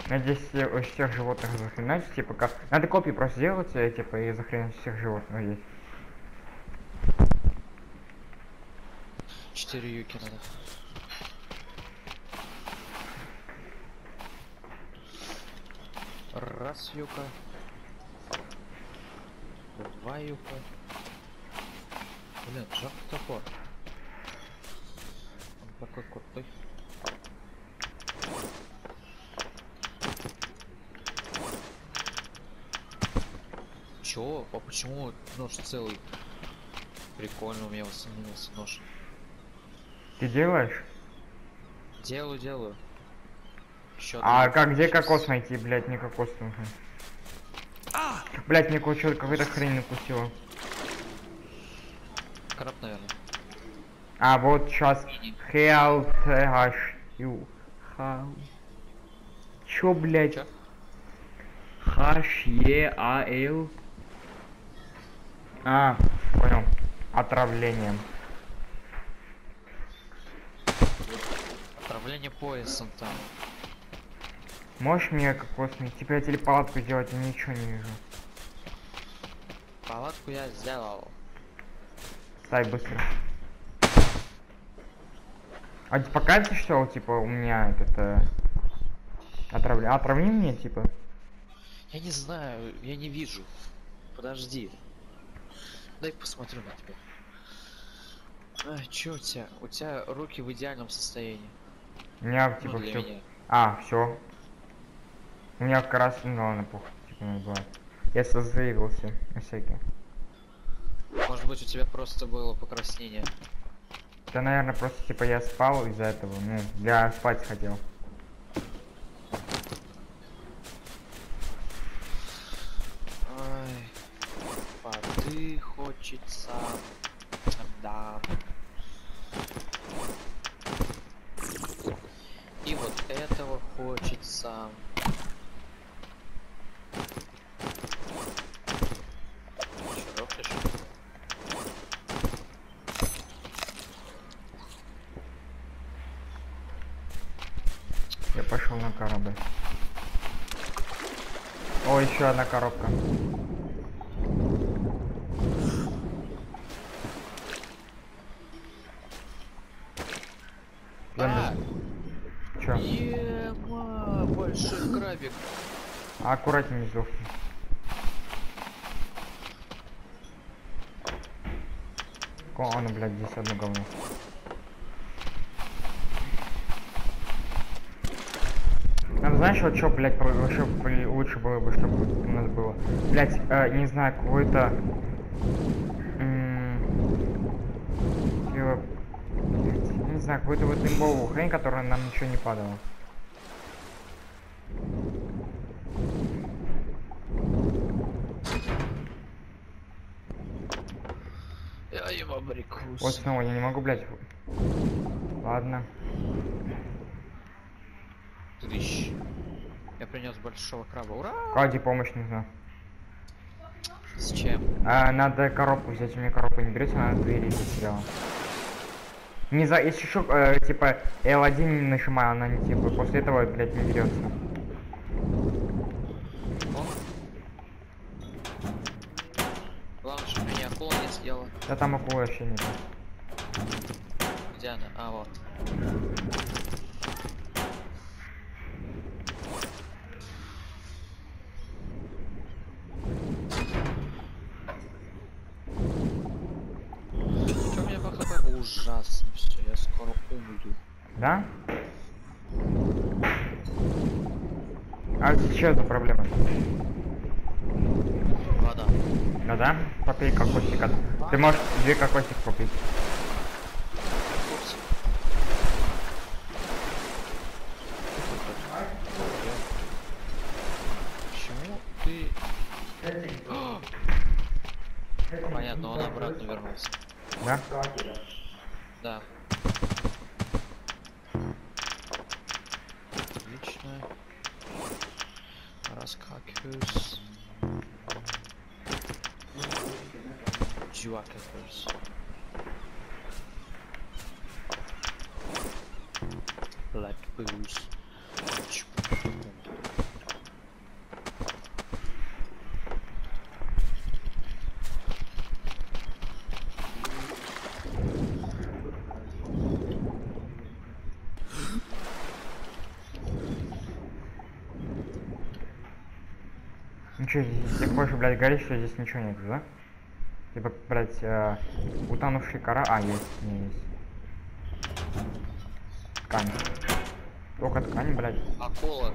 Надеюсь, всех животных захренать, типа как. Надо копии просто сделать, типа, и захренать всех животных есть. 4 юки надо. Раз юка. 2 юка. Блин, жаркий топор. Он такой крутой. Чё? А почему нож целый? Прикольно, у меня восстановился нож. Ты делаешь? Делаю. Еще А как, где кокос найти, блять, мне кокос нужен. Блять, мне какой-то хрень накусила. Краб, наверное. А вот сейчас Health HU. Чё, блять? Чё? HEAL. А, понял. Отравлением. Отравление поясом там. Можешь мне кокосный? Типа я телепалатку сделать, я ничего не вижу. Палатку я сделал. Ставь быстро. А ты покажется, что типа у меня этот отравли мне типа? Я не знаю, я не вижу. Подожди. Дай посмотрю на тебя. А, чё у тебя? У тебя руки в идеальном состоянии. У меня Ну, типа для все. меня. А, все. У меня как раз, ну ладно, пух, типа не бывает. Я созаигрался на всякие. Может быть, у тебя просто было покраснение. Да, наверное, просто типа я спал из-за этого, ну, я спать хотел. Ай, воды хочется. Да. И вот этого хочется. Чё, рофлишь? Я пошел на корабль. О, еще одна коробка. А! Чё? Ема, большой крабик. Аккуратнее не сдохни. О, ну, блядь, здесь одно говно. Нам знаешь, вот что, блядь, вообще лучше было бы, чтобы у нас было. Блядь, не знаю, какой-то... Не знаю, какую-то вот имбовую хрень, которая нам ничего не падала. Я им обрекусь. Вот снова я не могу, блядь. Ладно. Тыщ. Я принес большого краба. Ура! Клади, помощь нужна. С чем? Надо коробку взять, у меня коробка не берется, она на двери потеряла. Не за, если еще, типа, L1 не нажимаю, она не типа, после этого, блядь, не берется. Главное, чтобы меня акула не съела. Да там акула вообще нет. Где она? А, вот. Что у меня по ХП? Ужасно все, я скоро умру. Да? А что за проблема? Вода. Ну да? Попей кокосика. Ты можешь 2 кокосик попить. Курс. Почему ты... Понятно, он обратно вернулся. Да? Да. Отлично. Раскакиваюсь. Джуакиваюсь. Like booze. Че, здесь больше, блядь, говорит, что здесь ничего нет, да? Типа, блядь, утонувший кора... А, есть, не есть. Ткань. Только ткань, блядь. Акула.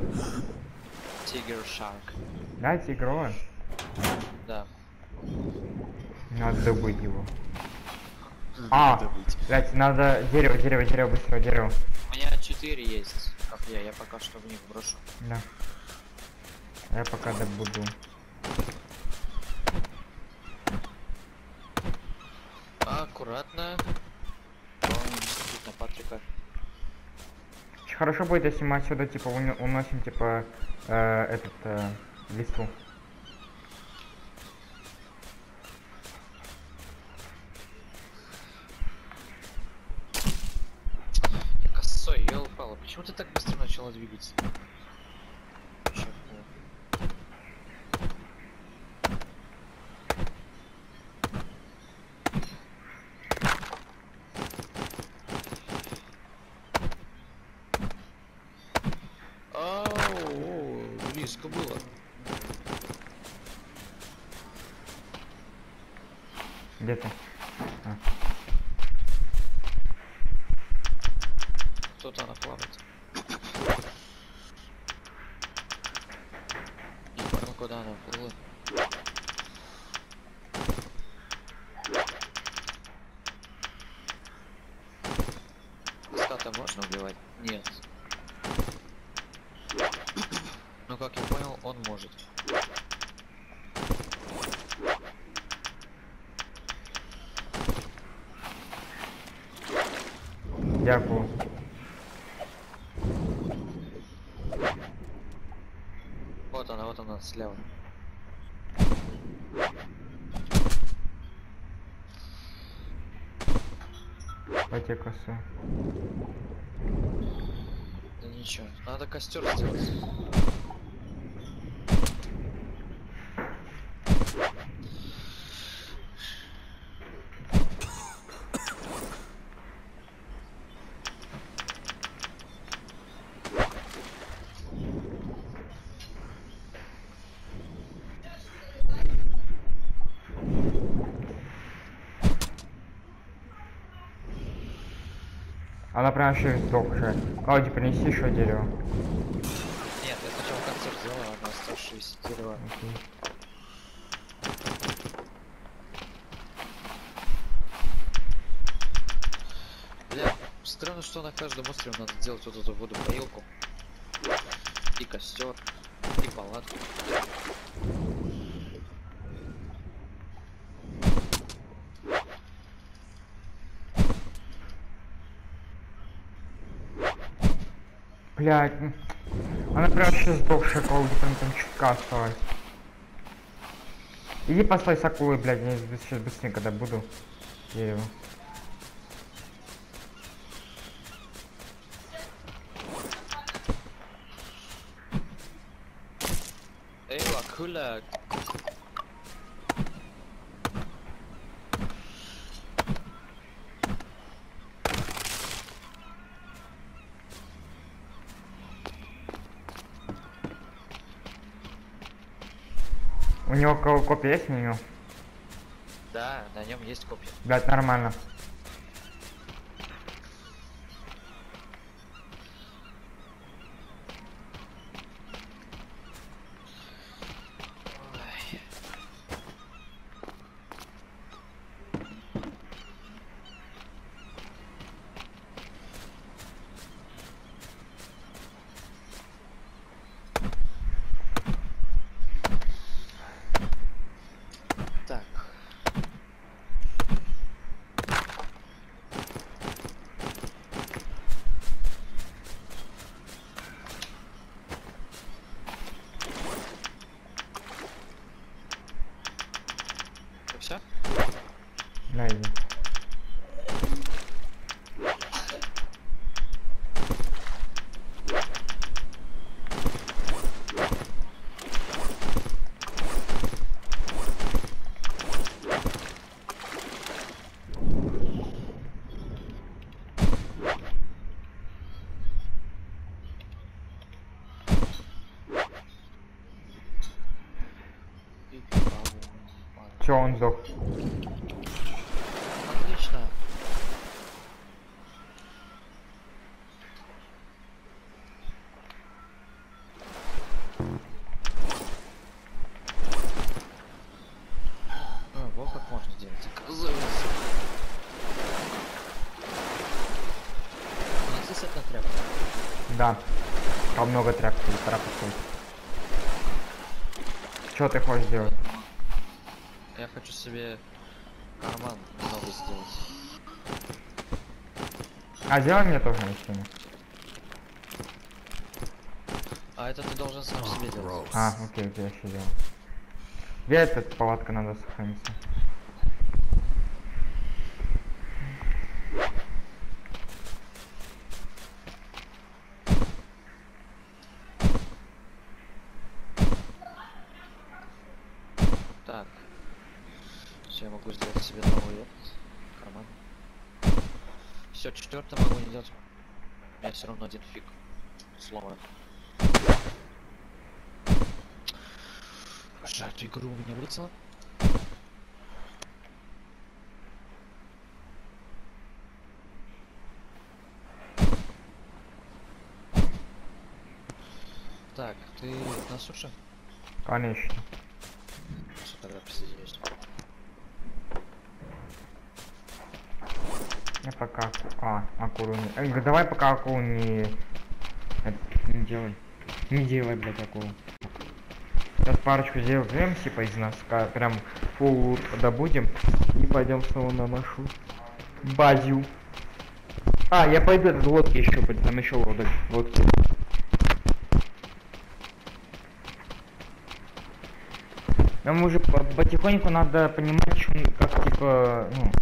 Тигр Шарк. Да, тигровая. Да. Надо добыть его. Надо быть. Блядь, надо дерево, быстро, дерево. У меня 4 есть копья, я пока что в них брошу. Да. Я пока добуду. Аккуратно. Смотреть на Патрика. Хорошо будет, если мы отсюда, типа, уносим, типа, листву. Косой, я упала. Почему ты так быстро начала двигаться? Чё такое? Ау, близко было. Где ты? А. Кто-то она плавает. Не понял, куда она плыла. Ската можно убивать? Нет. Но как я понял, он может. Дякую. Вот она слева. Пойти косу. Да ничего, надо костер сделать. Она прям вообще сдохшая. Клауди, принеси еще дерево. Нет, я сначала костер сделал, а на оставшиеся дерева. Окей. Бля, странно, что на каждом острове надо делать вот эту водопоилку. И костер, и палатку. Блядь, она прям вообще сдохшая, Клауди, прям там чутка осталась. Иди послай с акулой, блядь, я сейчас быстренько добуду дерево. Эй, акула! У него копия есть на него? Да, на нем есть копья. Блядь, нормально. Ой. Так. Все, он сдох. Отлично. Вот как можно делать. Оказывается. У нас есть одна тряпка. Да. Там много тряпок, Что ты хочешь сделать? Я хочу себе карман новый сделать. А сделай мне тоже на стене. А это ты должен сам себе делать. А, окей, я еще делал. Где эта палатка надо сохраниться? Так. Все, я могу сделать себе новый карман. Все, четвертый могу не делать. У меня все равно один фиг сломан. Жаль, игру у меня вылетела. Так, ты на суше? Конечно. Что тогда присоединюсь? Я пока... акулу не... давай пока акулу не... не делай. Не делай, блядь, акулу. Сейчас парочку сделаем, типа, из нас. Прям фул добудем. И пойдем снова на нашу базу. Я пойду этот лодки еще, там еще лодки. Нам уже потихоньку надо понимать, как, типа, ну...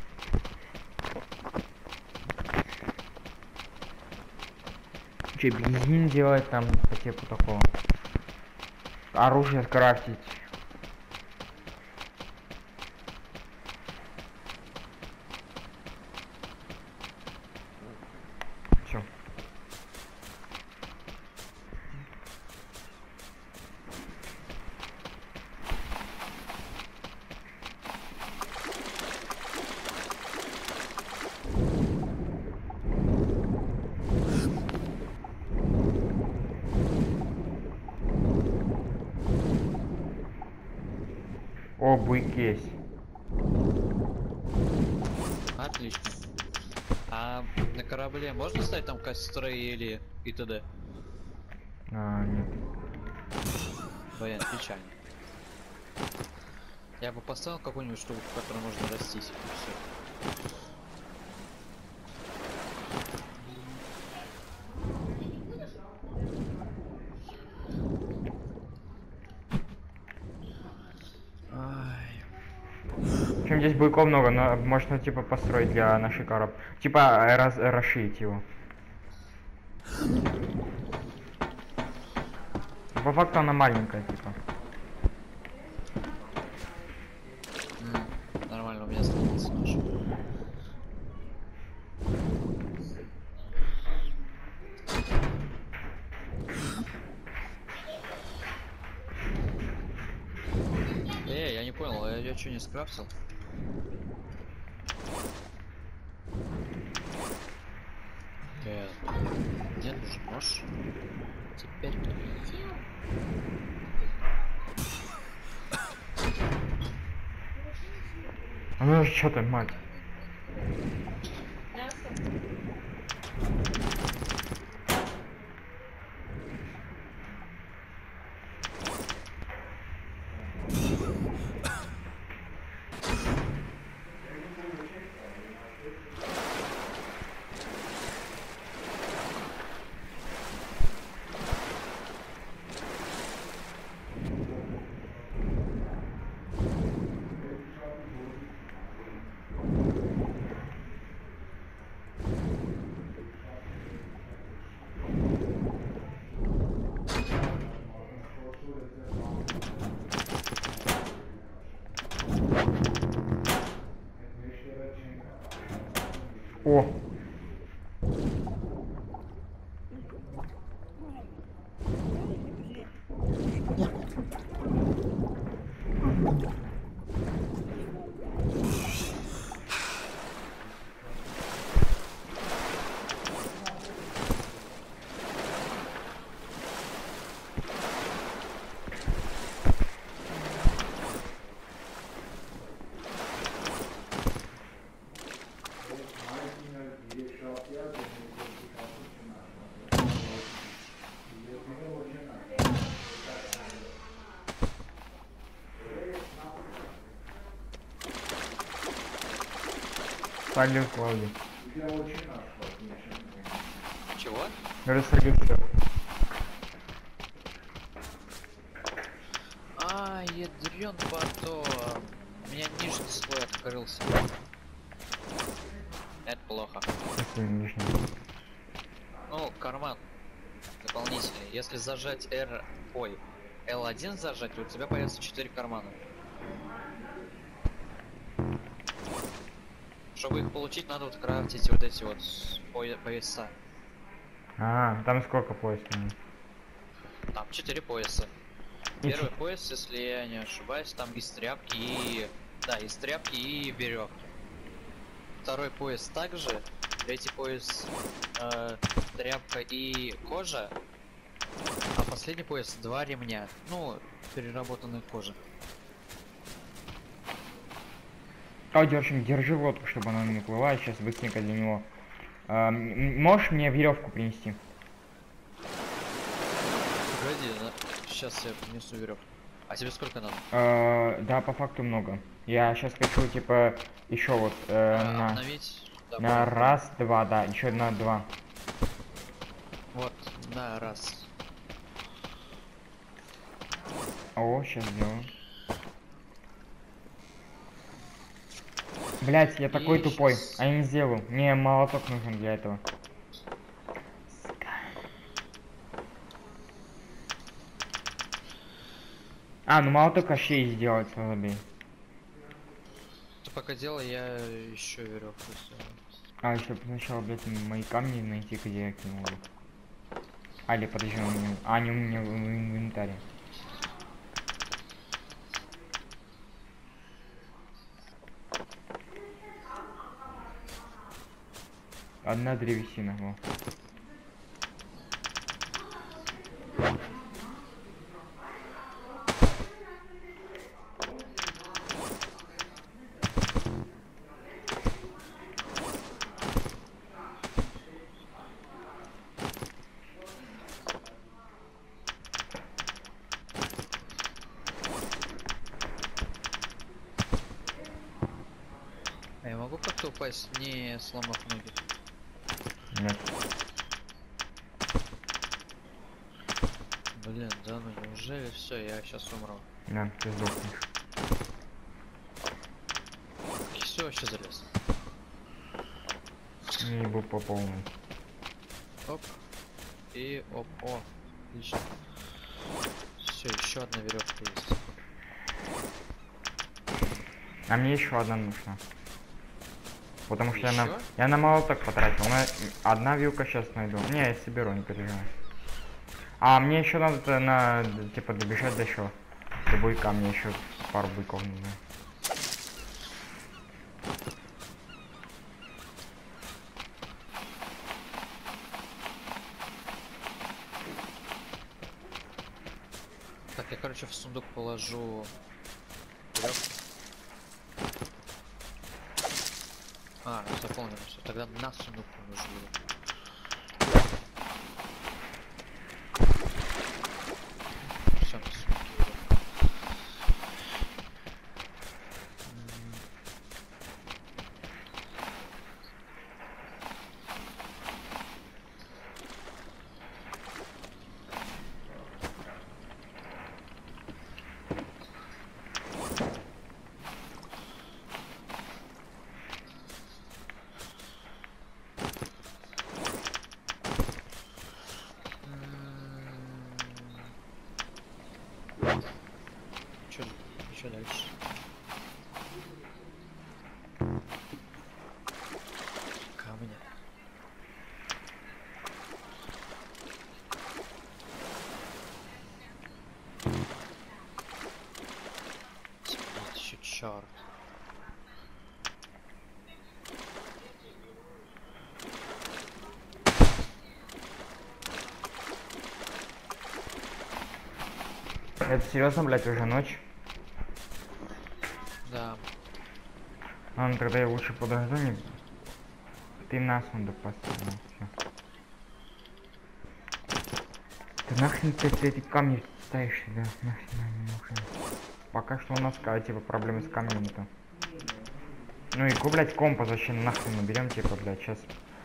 Че, бензин делать там, по типу такого. Оружие скрафтить. Все. О, буйки есть. Отлично. А на корабле можно ставить там костры или и т.д.? Нет. Блин, печально. Я бы поставил какую-нибудь штуку, в которой можно растись. И все. В общем, здесь буйков много, но можно, типа, построить для нашей кораб. Типа, расширить его. По факту она маленькая, типа. Нормально, у меня сломался наш. Я не понял, я что, не скрафтил? Мне нужен нож. Теперь. Ну что ты, мать? О! Салют, Клауди. Чего? Говорю, салют, всё. А, ядрён потом. У меня нижний слой открылся. Это плохо. Если нижний. Ну, карман дополнительный. Если зажать R... Ой, L1 зажать, у тебя появится 4 кармана. Чтобы их получить, надо вот крафтить вот эти вот пояса. А, там сколько поясов? Там 4 пояса. И Первый пояс, если я не ошибаюсь, там из тряпки и... Да, из тряпки и веревки. Второй пояс также. Третий пояс тряпка и кожа. А последний пояс 2 ремня. Ну, переработанной кожи. Клауди, в общем, держи лодку, чтобы она не плыла. Сейчас быстренько для него. Можешь мне веревку принести? Погоди, сейчас я принесу веревку. А тебе сколько надо? Да, по факту много. Я сейчас хочу, типа, еще вот на Обновить? Да, на понял. раз, два, да, еще на два. Вот, на раз. О, сейчас сделаю. Блять, я такой И тупой. щас. А я не сделал. Мне молоток нужен для этого. А, ну молоток вообще сделать слабее. Ты пока делай, я еще веревку сделаю. А, еще сначала, блядь, мои камни найти, где я кинул их. А, или подожди, у меня... А, они у меня в инвентаре. Одна древесина, во. А я могу как-то упасть, не сломав ноги? Нет. Блин, да ну неужели все, я сейчас умру. Да, ты сдохнешь. Все вообще залез. Не ебу по полной. Оп. И оп. О, отлично. Все, еще одна веревка есть. А мне еще одна нужна. Потому что Ещё? я на молоток потратил. Но одна вилка сейчас найду. Не, я соберу, не переживай. А мне еще надо типа добежать до еще. До буйка мне еще пару буйков нужно. Так, я короче в сундук положу веревку. А, заполнено все. Тогда на сундук положу веревку. Все, на сундуке веревку. Что дальше? Камни. Еще черт. Это серьезно, блять, уже ночь? Да. Ладно, тогда я лучше подожду, не... Ты на сундук поставил, всё. Ты нахрен ты эти камни ставишь сюда? Нахрен они нужны? Пока что у нас типа проблемы с камнями-то. Ну и, блядь, компас вообще нахрен мы берем, типа, блядь, сейчас.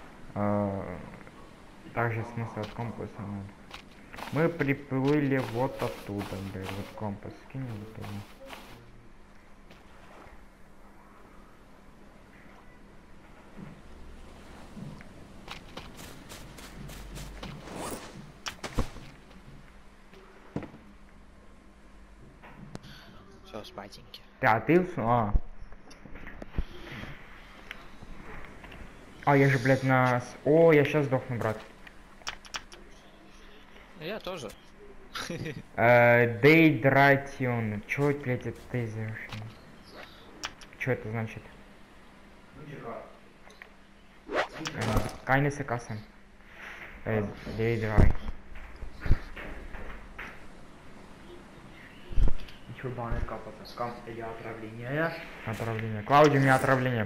Также смысл от компаса надо. Мы приплыли вот оттуда, блядь, вот компас скинем вот туда. Все, спатеньки. А ты А, я же, блядь, О, я сейчас сдохну, брат. Я тоже. Дейдратион. Чё, блядь, это дейдратион? Чё это значит? Kindness касса. Дейдрай. Чурбаны капата, скам или отравление. Отравление. Клауди, у меня отравление.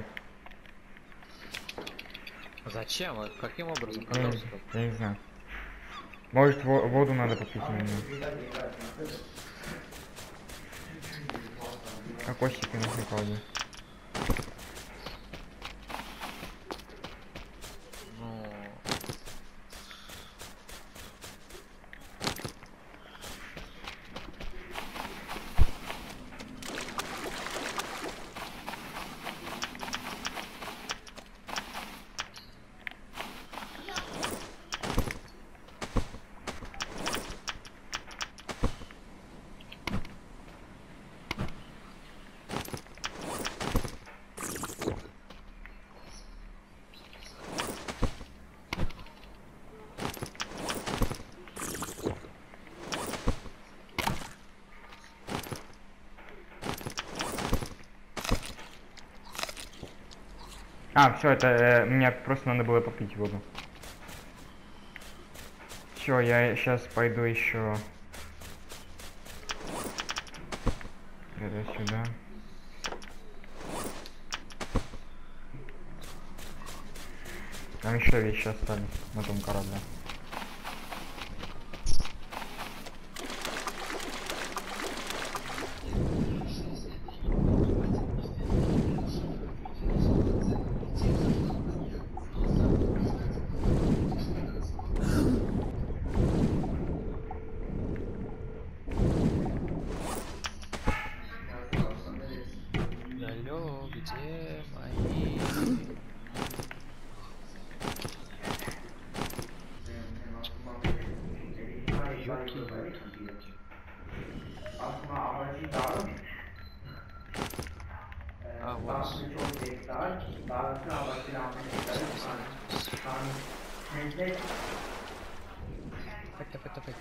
Зачем? Каким образом? Я, Каким не- способом? я не знаю. Может, воду надо попить именно. Кокосики нужны, Клауди. Ну... Все, это мне просто надо было попить воду. Все, я сейчас пойду еще. Это сюда. Там еще вещи остались на том корабле. Алло, где мои... А, вот. Давай.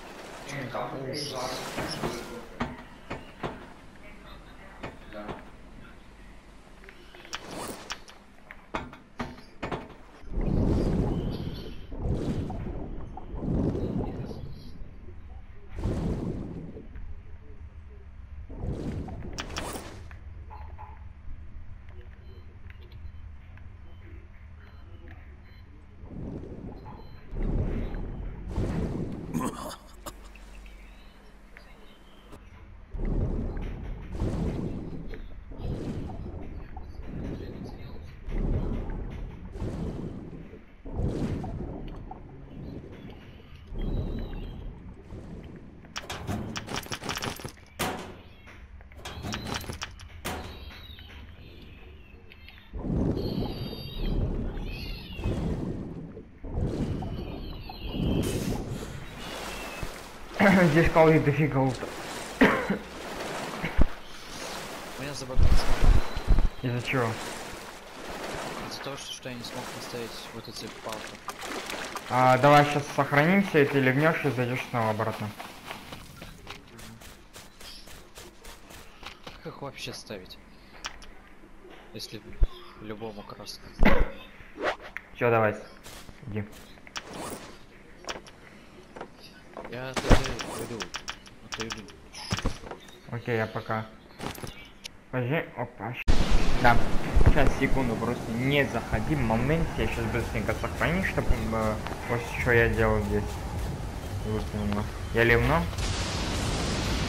Здесь Клауди дофига лута. Меня забагался. Из-за чего? Из-за того, что я не смог поставить вот эти палки. Давай сейчас сохранимся, и ты легнешь и зайдешь снова обратно. Как их вообще ставить? Если любому красному. Все, давай. Иди. Я иду. Окей, я пока. Подожди, опа. Да. Сейчас, секунду, просто не заходи. Момент, я сейчас быстренько сохраню, чтобы вот что я делал здесь. Выполнил. Я ливну.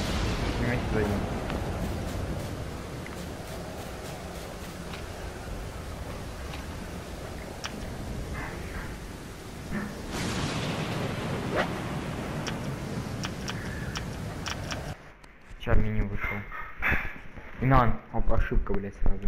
Вместе зайдем. Сейчас меню вышел. И на, оп, ошибка, блядь, сразу.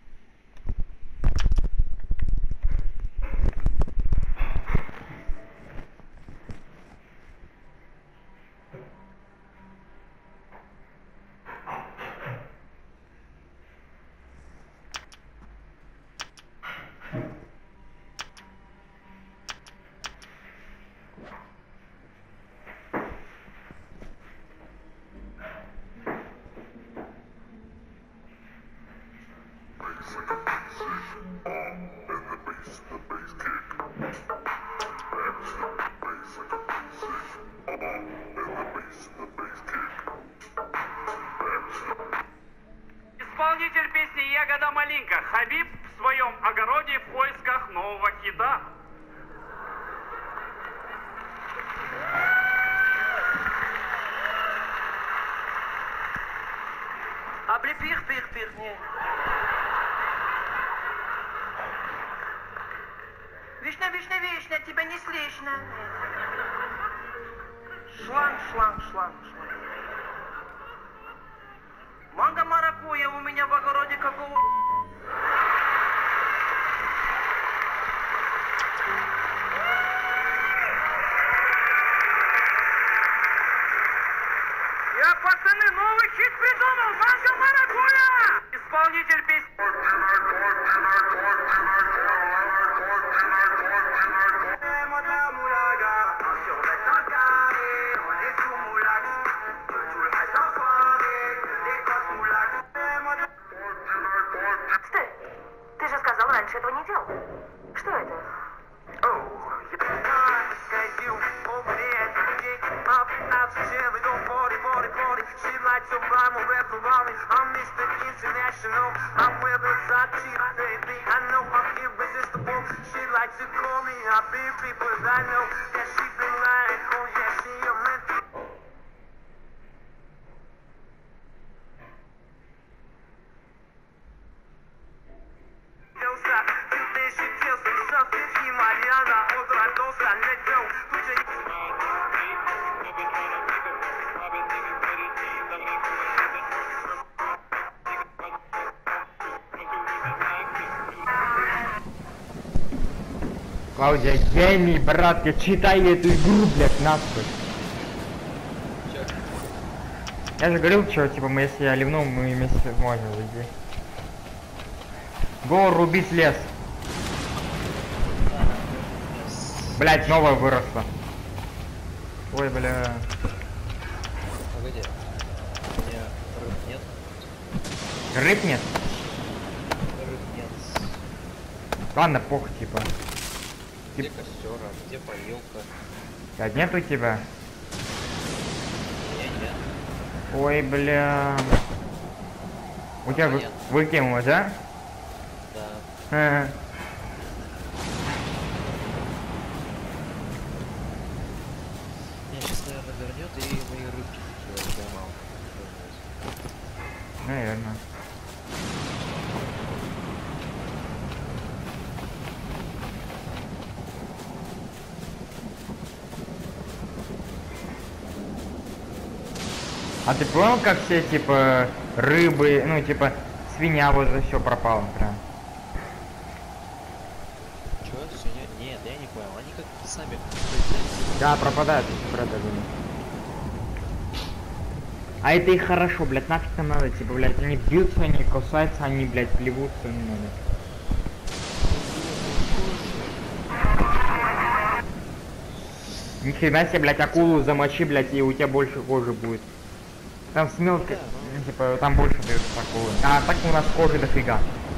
Исполнитель песни «Ягода малинка» Хабиб в своем огороде в поисках нового хита. Пих, не. Вишня, вишня, вишня, тебя не слышно. Шланг, шланг, шланг, шланг. Манго маракуйя у меня в огороде какого... Я, пацаны, новый хит придумал! Манго маракуйя! Исполнитель песни... Стой! Ты же сказал, раньше этого не делал. Что это? Клаудия, гений, брат, я читаю эту игру, блядь, насквозь. Чё? Я же говорил, что, типа, мы если я ливну, мы вместе можем выйти. Го, рубить лес. Блядь, новая выросла. Ой, бля. Погоди. У меня рыб нет. Рыб нет? Рыб нет. Ладно, похуй, типа. Где костер, а где поилка? А нет у тебя? Нет, нет. Ой, бля. У тебя Понятно. выкинулось, да? Да. Ага. Меня сейчас, наверное, вернет и мои рыбки такие я поймал. Наверное. А ты понял, как все, типа, рыбы, ну, типа, свинья вот за все пропало, прям? Чё, свинья? Нет, я не понял. Они как-то сами... Да, пропадают, брат, я думаю. А это и хорошо, блядь, нафиг нам надо, типа, блядь, они бьются, они кусаются, они, блядь, плевутся, не надо. Ни хрена себе, блядь, акулу замочи, блядь, и у тебя больше кожи будет. Там с мелкой, ну, типа, там больше дают акулы. А так у нас кожи дофига.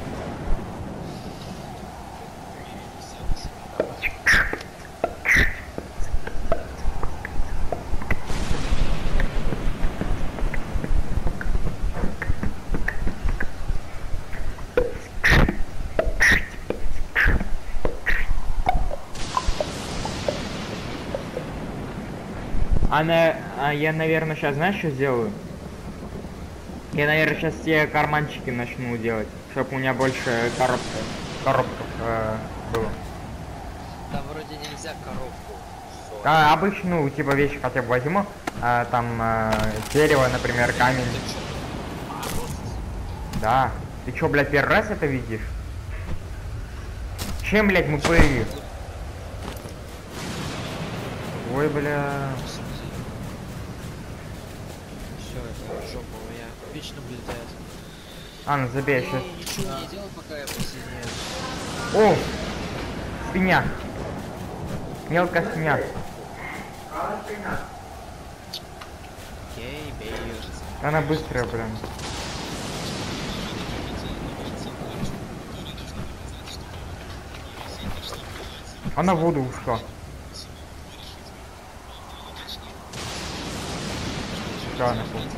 Я, наверное, сейчас, знаешь, что сделаю? Я, наверное, сейчас все карманчики начну делать, чтобы у меня больше коробков было. Там вроде нельзя коробку А, обычную, типа, вещь хотя бы возьму. Дерево, например, камень. Да. Ты чё, блядь, первый раз это видишь? Чем, блядь, мы были? Ой, бля. Все, это жопа у меня вечно влетает. А, ну забей, сейчас. Ничего не делал, пока я присоединяюсь. О! Свинья. Мелкая свинья. Окей, бей её. Она быстрая, прям. Она в воду ушла. Да, она понял.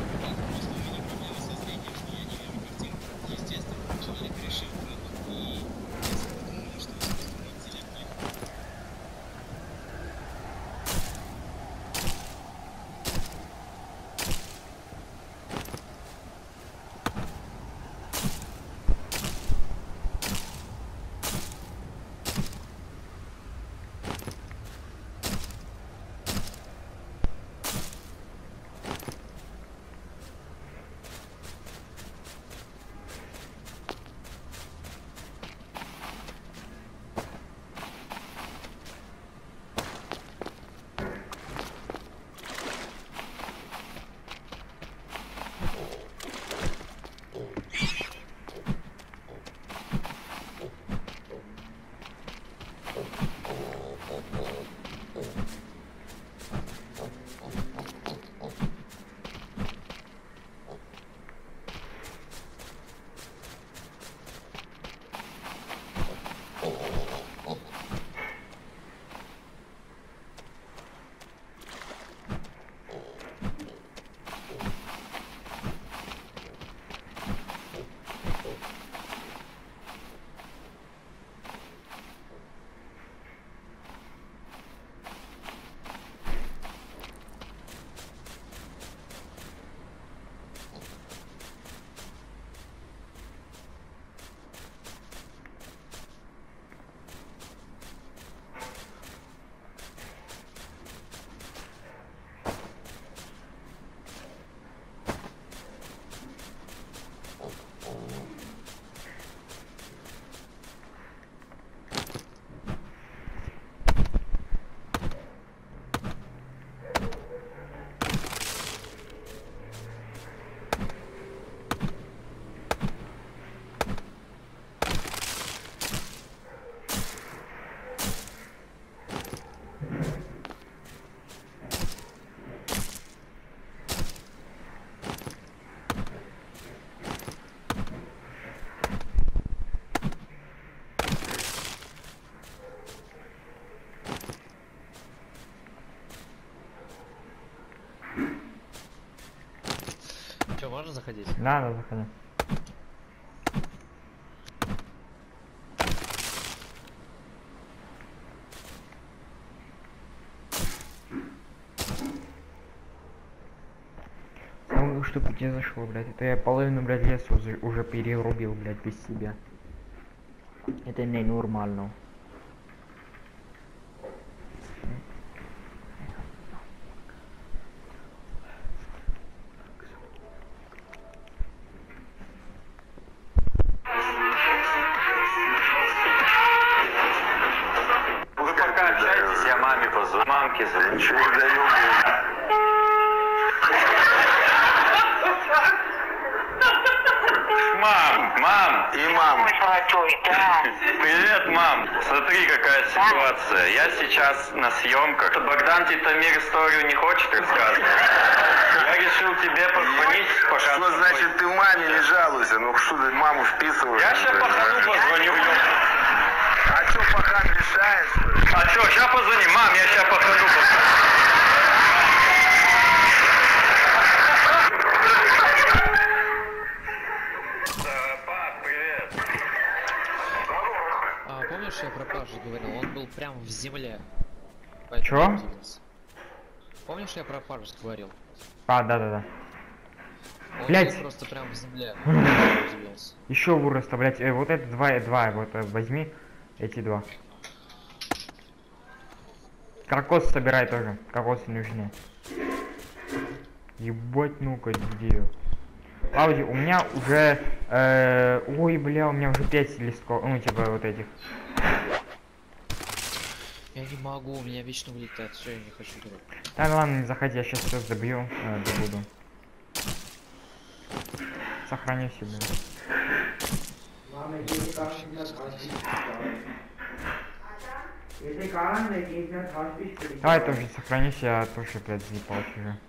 Че, можно заходить? Да, заходи. Ну, что пути зашло, блядь. Это я половину, блядь, леса уже перерубил, блядь, без себя. Это ненормально. Вы пока общаетесь, я маме позвоню. Мамке звоню. Ничего не даю. Мам! И мам! Привет, мам! Смотри, какая ситуация. Я сейчас на съемках. Богдан Титамир историю не хочет рассказывать. Я решил тебе позвонить, пока... Что значит ты маме не жалуйся? Ну что ты маму вписываешь? Я сейчас по ходу позвоню. А что, пока мешаешь? А что, сейчас позвони. Мам, я сейчас по ходу позвоню. Пап, привет. А, помнишь, я про Пашу говорил? Он был прям в земле. Чё? я удивился. Помнишь, я про Пашу говорил? А, да. Он Блядь. был просто прям в земле. Я удивился. Еще выроста, блядь. Вот это два, вот возьми эти два. Кокос собирай тоже. Кокосы нужны. Ебать, ну-ка, где? Ауди, у меня уже... ой, бля, у меня уже 5 листков. Ну, типа вот этих. Я не могу, у меня вечно улетает. Все, я не хочу играть. Да ладно, не заходи, я сейчас все забью. Добуду. Сохрани себе. Давай тоже сохранись, я тоже опять заебал уже.